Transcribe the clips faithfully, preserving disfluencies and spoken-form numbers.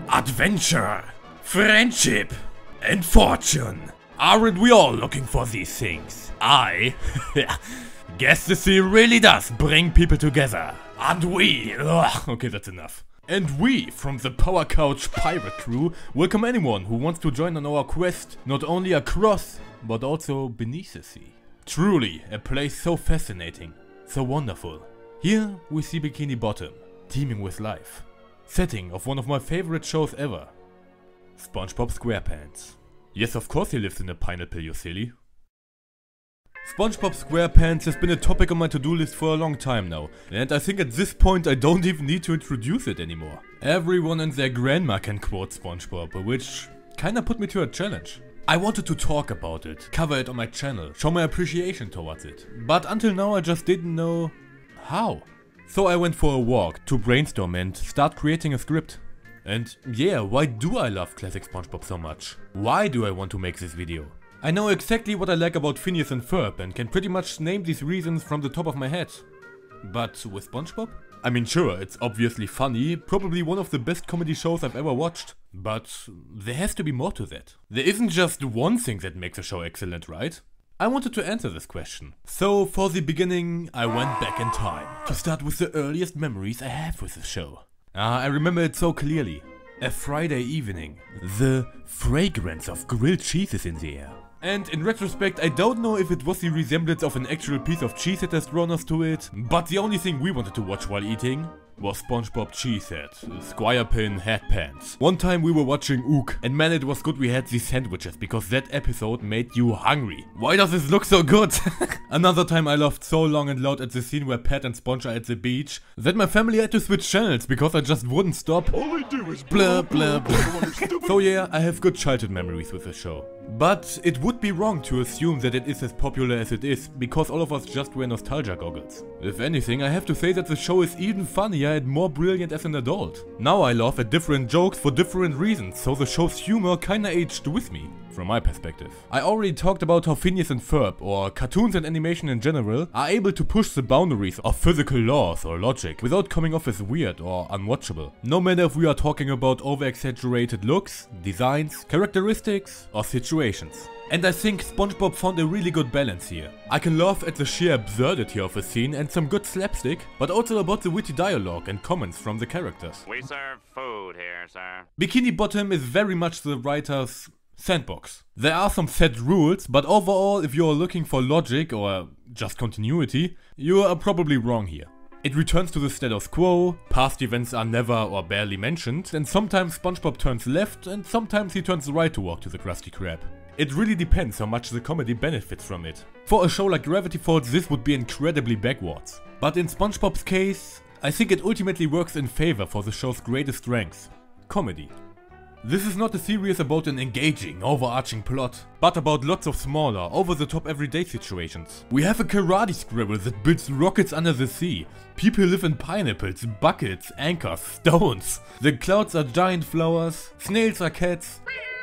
Adventure, friendship, and fortune. Aren't we all looking for these things? I guess the sea really does bring people together. And we... Ugh, okay, that's enough. And we, from the Power Couch Pirate Crew, welcome anyone who wants to join on our quest, not only across, but also beneath the sea. Truly, a place so fascinating, so wonderful. Here we see Bikini Bottom, teeming with life. Setting of one of my favorite shows ever. SpongeBob SquarePants. Yes, of course he lives in a pineapple, you silly. SpongeBob SquarePants has been a topic on my to-do list for a long time now, and I think at this point I don't even need to introduce it anymore. Everyone and their grandma can quote SpongeBob, which kinda put me to a challenge. I wanted to talk about it, cover it on my channel, show my appreciation towards it, but until now I just didn't know how. So I went for a walk to brainstorm and start creating a script. And yeah, why do I love classic SpongeBob so much? Why do I want to make this video? I know exactly what I like about Phineas and Ferb and can pretty much name these reasons from the top of my head. But with SpongeBob? I mean, sure, it's obviously funny, probably one of the best comedy shows I've ever watched. But there has to be more to that. There isn't just one thing that makes a show excellent, right? I wanted to answer this question. So for the beginning, I went back in time to start with the earliest memories I have with the show. Ah, I remember it so clearly. A Friday evening, the fragrance of grilled cheese is in the air. And in retrospect, I don't know if it was the resemblance of an actual piece of cheese that has drawn us to it, but the only thing we wanted to watch while eating was SpongeBob Cheesehead, Squire Pin Headpants. One time we were watching Ook, and man, it was good we had these sandwiches, because that episode made you hungry. Why does this look so good? Another time I laughed so long and loud at the scene where Pat and Sponge are at the beach, that my family had to switch channels because I just wouldn't stop. All they do is blah blah blah. So yeah, I have good childhood memories with the show. But it would be wrong to assume that it is as popular as it is, because all of us just wear nostalgia goggles. If anything, I have to say that the show is even funnier and more brilliant as an adult. Now I laugh at different jokes for different reasons, so the show's humor kinda aged with me, from my perspective. I already talked about how Phineas and Ferb, or cartoons and animation in general, are able to push the boundaries of physical laws or logic without coming off as weird or unwatchable. No matter if we are talking about over-exaggerated looks, designs, characteristics, or situations. And I think SpongeBob found a really good balance here. I can laugh at the sheer absurdity of a scene and some good slapstick, but also about the witty dialogue and comments from the characters. We serve food here, sir. Bikini Bottom is very much the writer's sandbox. There are some set rules, but overall, if you are looking for logic or just continuity, you are probably wrong here. It returns to the status quo, past events are never or barely mentioned, and sometimes SpongeBob turns left and sometimes he turns right to walk to the Krusty Krab. It really depends how much the comedy benefits from it. For a show like Gravity Falls, this would be incredibly backwards. But in SpongeBob's case, I think it ultimately works in favor for the show's greatest strength: comedy. This is not a series about an engaging, overarching plot, but about lots of smaller, over-the-top everyday situations. We have a karate squirrel that builds rockets under the sea. People live in pineapples, buckets, anchors, stones. The clouds are giant flowers, snails are cats.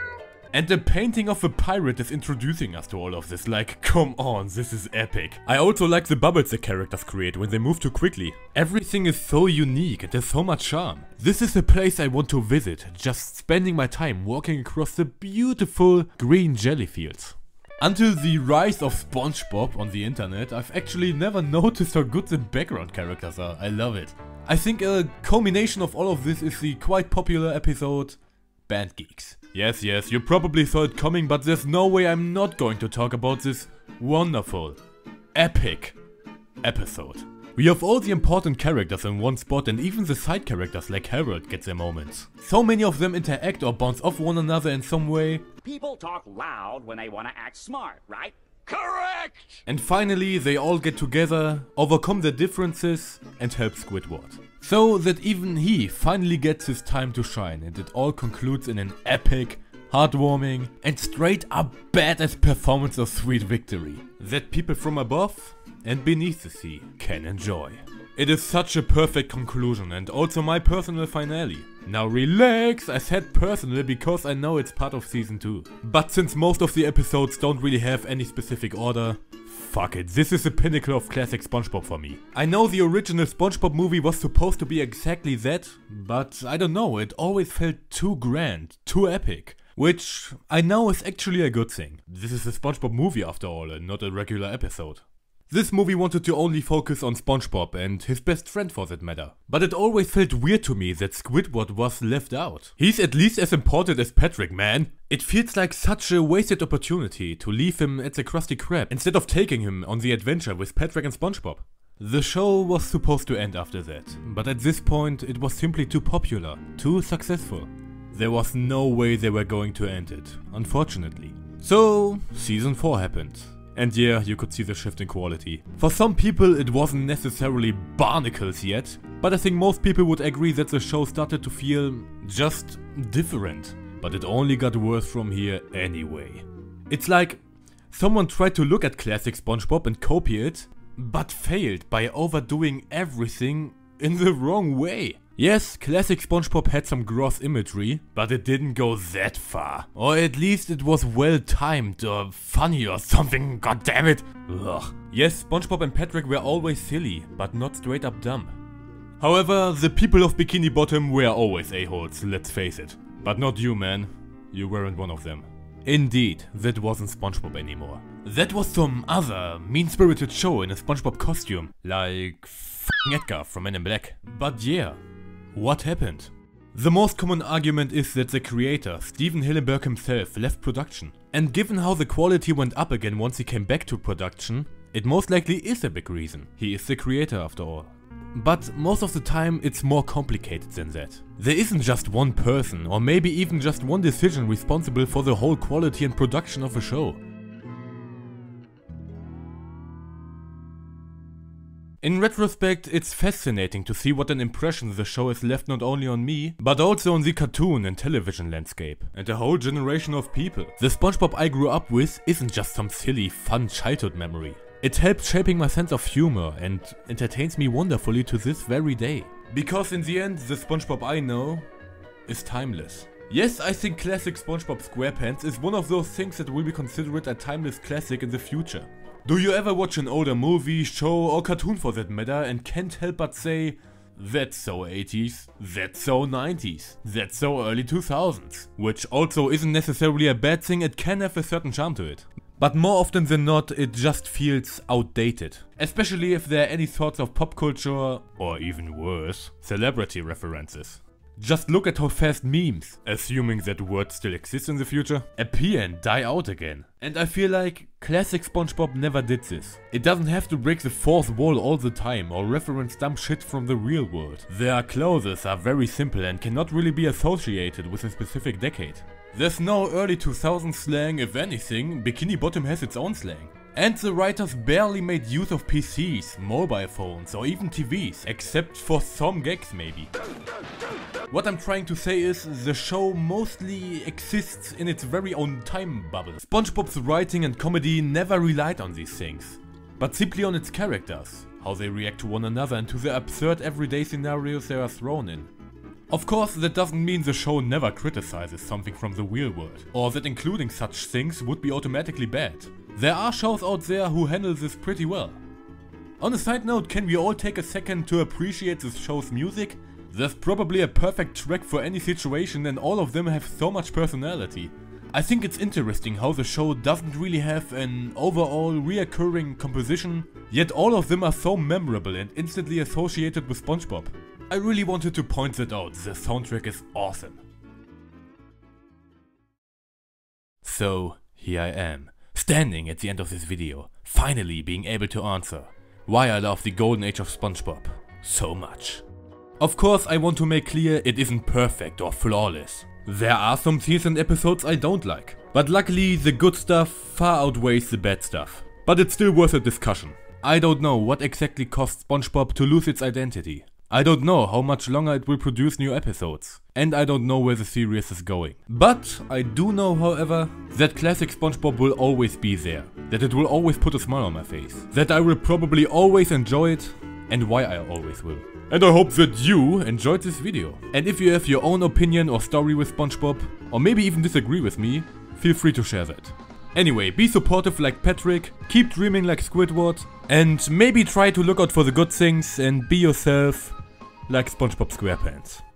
And the painting of a pirate is introducing us to all of this, like, come on, this is epic. I also like the bubbles the characters create when they move too quickly. Everything is so unique and there's so much charm. This is a place I want to visit, just spending my time walking across the beautiful green jelly fields. Until the rise of SpongeBob on the internet, I've actually never noticed how good the background characters are. I love it. I think a culmination of all of this is the quite popular episode Band Geeks. Yes, yes, you probably saw it coming, but there's no way I'm not going to talk about this wonderful, epic episode. We have all the important characters in one spot, and even the side characters like Harold get their moments. So many of them interact or bounce off one another in some way. People talk loud when they want to act smart, right? Correct! And finally, they all get together, overcome their differences, and help Squidward. So that even he finally gets his time to shine, and it all concludes in an epic, heartwarming, and straight up badass performance of sweet victory that people from above and beneath the sea can enjoy. It is such a perfect conclusion and also my personal finale. Now relax, I said personal because I know it's part of season two. But since most of the episodes don't really have any specific order, fuck it, this is the pinnacle of classic SpongeBob for me. I know the original SpongeBob movie was supposed to be exactly that, but I don't know, it always felt too grand, too epic. Which I know is actually a good thing. This is a SpongeBob movie after all and not a regular episode. This movie wanted to only focus on SpongeBob and his best friend for that matter. But it always felt weird to me that Squidward was left out. He's at least as important as Patrick, man. It feels like such a wasted opportunity to leave him at the Krusty Krab instead of taking him on the adventure with Patrick and SpongeBob. The show was supposed to end after that, but at this point it was simply too popular, too successful. There was no way they were going to end it, unfortunately. So, season four happened. And yeah, you could see the shift in quality. For some people it wasn't necessarily barnacles yet, but I think most people would agree that the show started to feel just different. But it only got worse from here anyway. It's like someone tried to look at classic SpongeBob and copy it, but failed by overdoing everything in the wrong way. Yes, classic SpongeBob had some gross imagery, but it didn't go that far. Or at least it was well timed or funny or something, goddammit. Ugh. Yes, SpongeBob and Patrick were always silly, but not straight up dumb. However, the people of Bikini Bottom were always a-holes, let's face it. But not you, man. You weren't one of them. Indeed, that wasn't SpongeBob anymore. That was some other mean-spirited show in a SpongeBob costume, like f***ing Edgar from Men in Black. But yeah. What happened? The most common argument is that the creator, Stephen Hillenburg himself, left production. And given how the quality went up again once he came back to production, it most likely is a big reason. He is the creator after all. But most of the time it's more complicated than that. There isn't just one person, or maybe even just one decision responsible for the whole quality and production of a show. In retrospect, it's fascinating to see what an impression the show has left not only on me, but also on the cartoon and television landscape, and a whole generation of people. The SpongeBob I grew up with isn't just some silly, fun childhood memory. It helped shaping my sense of humor and entertains me wonderfully to this very day. Because in the end, the SpongeBob I know is timeless. Yes, I think classic SpongeBob SquarePants is one of those things that will be considered a timeless classic in the future. Do you ever watch an older movie, show or cartoon for that matter and can't help but say, that's so eighties, that's so nineties, that's so early two thousands. Which also isn't necessarily a bad thing, it can have a certain charm to it. But more often than not, it just feels outdated. Especially if there are any sorts of pop culture, or even worse, celebrity references. Just look at how fast memes, assuming that word still exists in the future, appear and die out again. And I feel like classic SpongeBob never did this. It doesn't have to break the fourth wall all the time or reference dumb shit from the real world. Their clothes are very simple and cannot really be associated with a specific decade. There's no early two thousands slang, if anything, Bikini Bottom has its own slang. And the writers barely made use of P Cs, mobile phones or even T Vs, except for some gags maybe. What I'm trying to say is, the show mostly exists in its very own time bubble. SpongeBob's writing and comedy never relied on these things, but simply on its characters, how they react to one another and to the absurd everyday scenarios they are thrown in. Of course, that doesn't mean the show never criticizes something from the real world, or that including such things would be automatically bad. There are shows out there who handle this pretty well. On a side note, can we all take a second to appreciate this show's music? There's probably a perfect track for any situation and all of them have so much personality. I think it's interesting how the show doesn't really have an overall reoccurring composition, yet all of them are so memorable and instantly associated with SpongeBob. I really wanted to point that out, the soundtrack is awesome. So, here I am, standing at the end of this video, finally being able to answer why I love the golden age of SpongeBob so much. Of course, I want to make clear it isn't perfect or flawless. There are some scenes and episodes I don't like, but luckily the good stuff far outweighs the bad stuff. But it's still worth a discussion. I don't know what exactly caused SpongeBob to lose its identity. I don't know how much longer it will produce new episodes, and I don't know where the series is going. But I do know, however, that classic SpongeBob will always be there, that it will always put a smile on my face, that I will probably always enjoy it, and why I always will. And I hope that you enjoyed this video. And if you have your own opinion or story with SpongeBob, or maybe even disagree with me, feel free to share that. Anyway, be supportive like Patrick, keep dreaming like Squidward, and maybe try to look out for the good things and be yourself like SpongeBob SquarePants.